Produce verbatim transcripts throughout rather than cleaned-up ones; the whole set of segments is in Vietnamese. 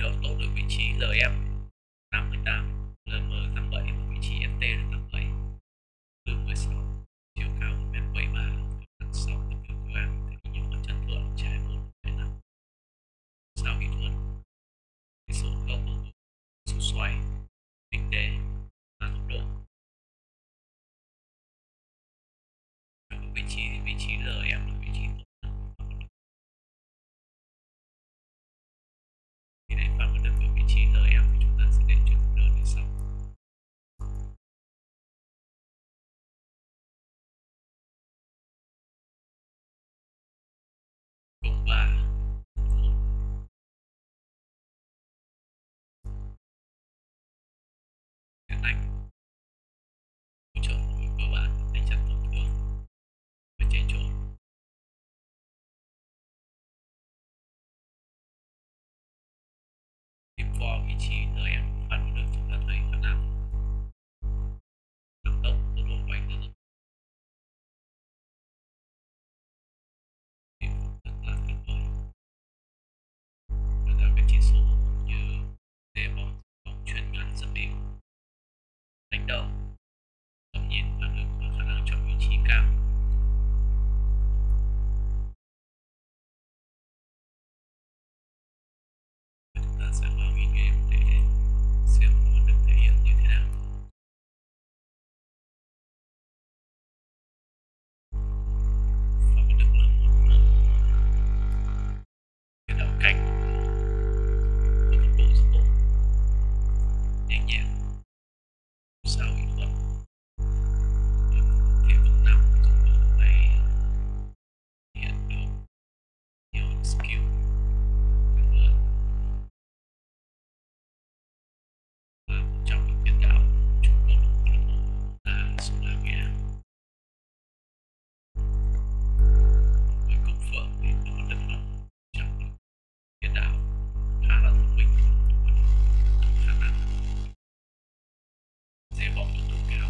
độ tốt được vị trí lờ em tám mươi tám, lờ em tám mươi bảy và vị trí ét tê là tám mươi bảy, đường mười sáu, chiều cao một mét bảy mươi ba, cân sáu mươi tư ki lô gam, thì nhiều hơn chân thuận trái bốn phẩy năm. Sao kỹ thuật, cái số gốc, số xoay, kinh tế, và tốc độ. Vị trí vị trí lờ em là vị trí tốt nhất. Thì để phán được ở vị trí lờ em thì chúng ta sẽ để chuyển thực đơn lên sau. Cộng ba tiến hành hỗ trợ cơ bản đánh chặn tổn thương và chạy trốn. Tìm qua vị trí lờ em phán được chúng ta thấy khả năng tăng tốc tốc độ quay rất rất là tuyệt vời. Và là các chỉ số như đề vòng vòng chuyển ngắn rất điểm, đánh đầu, tầm nhìn và được khả năng chọn vị trí cao. Và chúng ta sẽ vào in game để xem nó được thể hiện như thế nào. Và được là một cái đạo cánh có tốc độ rất tốt, nhanh nhẹn, sao kỹ thuật, thể vững nằm trong đường này hiện được nhiều skill tuyệt vời. Và một trong những tiền đạo trụ cột của câu lạc bộ là Somalia. Với công phượng thì nó rất là trong những tiền đạo khá là thông minh, khả năng dễ bỏ tốc độ cao.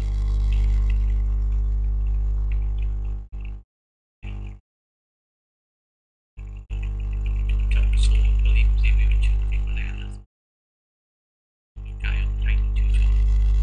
Trong số clip review trước thì có lẽ là cái âm thanh chưa cho.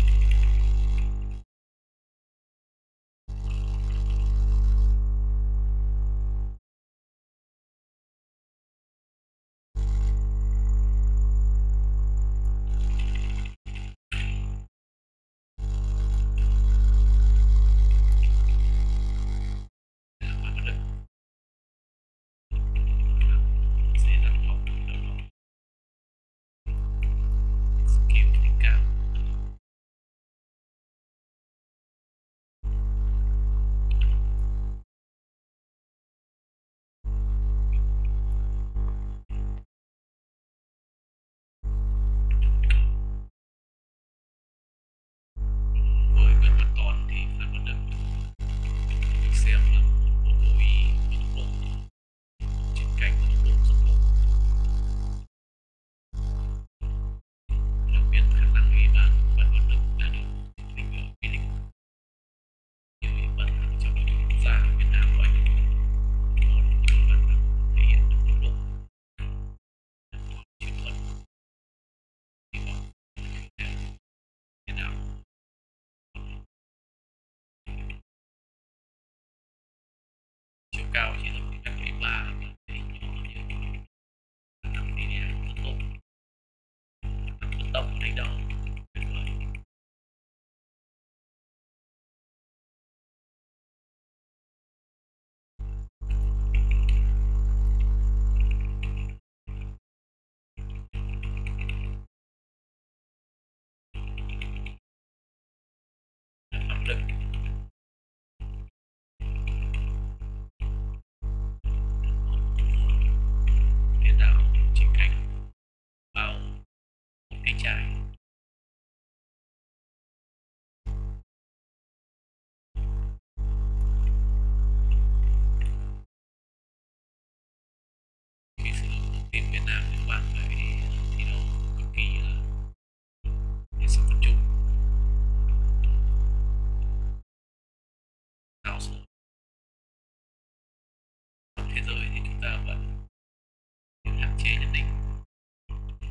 Với cái mặt toàn thì phải có được được xem là một bộ bố ý có tốc độ trên cánh có tốc độ rất tốt, đặc biệt khả năng ghi bàn và vận động đã được chứng minh ở V-League như những bàn thắng trong đội tuyển quốc gia Việt Nam vậy. Đó là những bàn thắng thể hiện được tốc độ, chiến thuật, hy vọng thế nào. Chiều cao chỉ là một mét bảy mươi ba và thấy nhỏ như khả năng đi đi rất tốt, khả năng vận động đánh đầu tuyệt vời. Pháp lực tiền đạo trên cánh vào một cái trái. Khi sử dụng thông tin Việt Nam thì các bạn phải thi đấu cực kỳ là hết sức tập trung. Nào số thế giới thì chúng ta vẫn hạn chế nhất định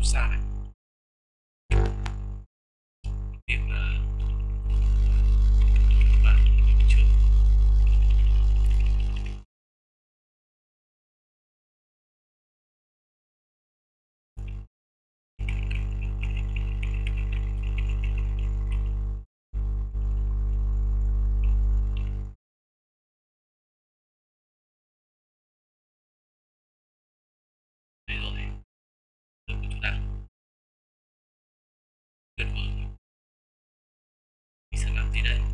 sai việc là bạn chưa đấy rồi được của chúng ta tuyệt vời. Mình sẽ làm gì đây?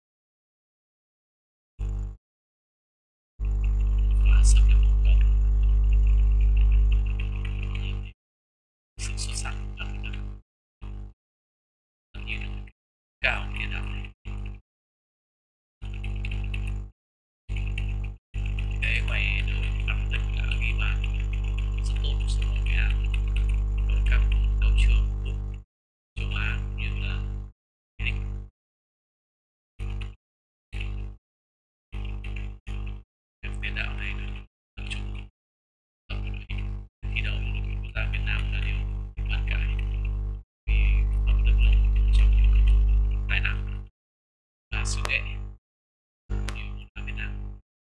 Và xâm nhập một cộng sự xuất sắc trong việc tất nhiên cao như nào cái quay được áp lực đã ghi bàn rất tốt trong số đội Nga ở các đấu trường của châu Á cũng như là Mỹ cái tiền đạo này được tập trung tập đội thi đấu của đội quốc gia Việt Nam là điều bàn cãi vì áp lực lớn trong hai năm và sự nghệ như là Việt Nam.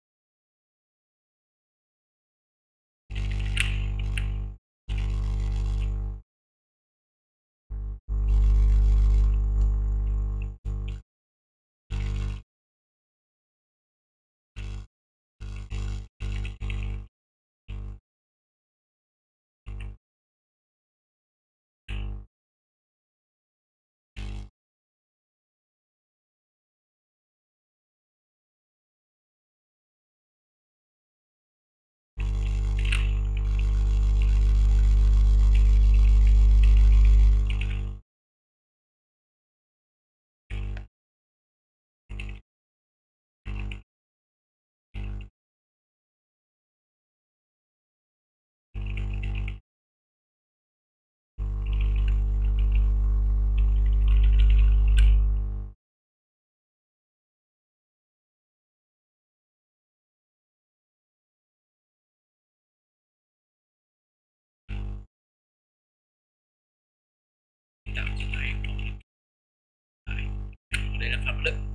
Đạo như này có đây là pháp lực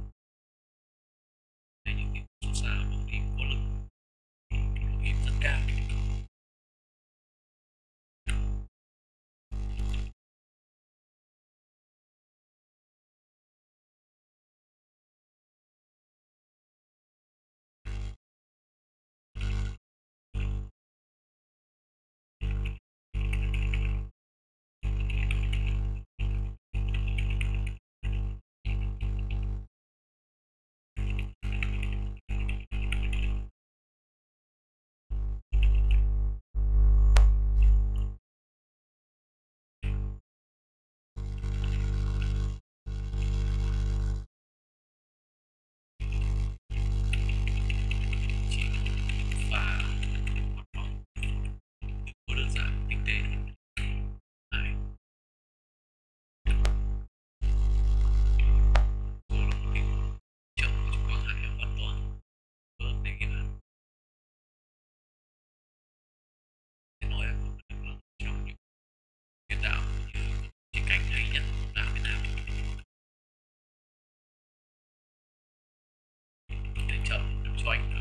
để những cái xuất xa một cái có lực độ hiểm rất cao. Chỉ và hoạt động có đơn giản tinh tế hai rồi là một cái chậm của chúng Quang Hải hoàn toàn vâng để ghi bàn để nói là một trong những tiền đạo như chiến cánh hay nhất của bóng đá Việt Nam để chậm cho anh